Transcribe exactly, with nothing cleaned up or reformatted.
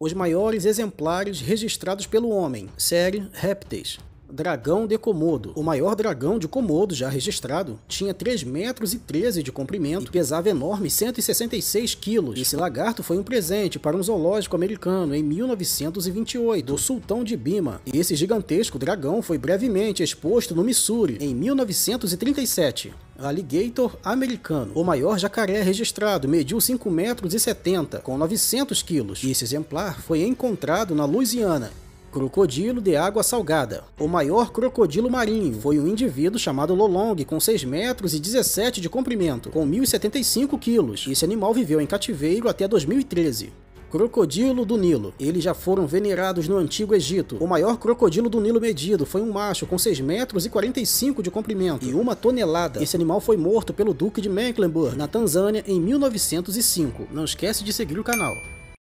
Os maiores exemplares registrados pelo homem. Série Répteis. Dragão de Komodo. O maior dragão de Komodo já registrado tinha três metros e treze de comprimento e pesava enormes cento e sessenta e seis quilos. Esse lagarto foi um presente para um zoológico americano em mil novecentos e vinte e oito, do sultão de Bima. E esse gigantesco dragão foi brevemente exposto no Missouri em mil novecentos e trinta e sete. Alligator americano. O maior jacaré registrado mediu cinco metros e setenta, com novecentos quilos. E esse exemplar foi encontrado na Louisiana. Crocodilo de água salgada. O maior crocodilo marinho foi um indivíduo chamado Lolong, com seis metros e dezessete de comprimento, com mil e setenta e cinco quilos. Esse animal viveu em cativeiro até dois mil e treze. Crocodilo do Nilo. Eles já foram venerados no Antigo Egito. O maior crocodilo do Nilo medido foi um macho com seis metros e quarenta e cinco de comprimento e uma tonelada. Esse animal foi morto pelo Duque de Mecklenburg, na Tanzânia, em mil novecentos e cinco. Não esquece de seguir o canal.